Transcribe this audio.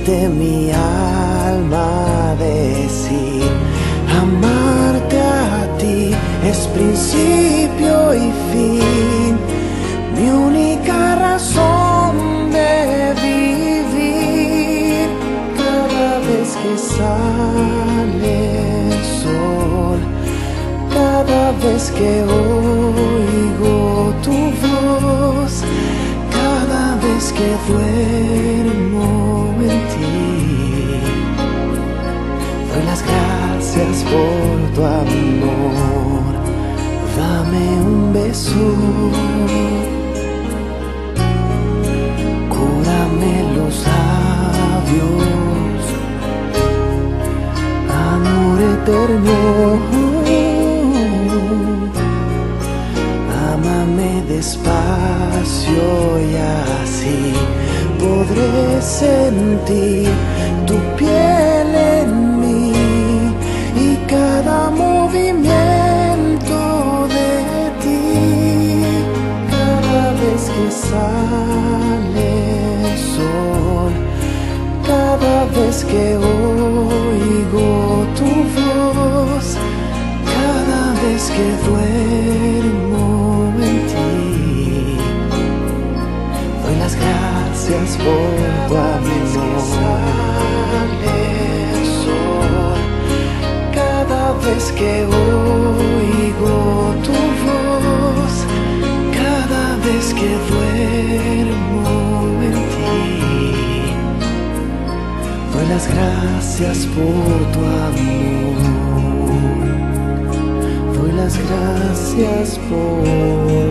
siente mi alma decir: amarte a ti es principio y fin, mi única razón de vivir. Cada vez que sale el sol, cada vez que oigo tu voz, cada vez que duermo en ti, doy las gracias por tu amor. Dame un beso, cúrame los labios, amor eterno. Ámame despacio y así podré sentir tu piel en mí y cada movimiento de ti. Cada vez que sale el sol, cada vez que oigo tu voz, cada vez que duermo en ti, doy las gracias por tu amor. Cada vez que oigo tu voz, cada vez que duermo en ti, doy las gracias por tu amor. Doy las gracias por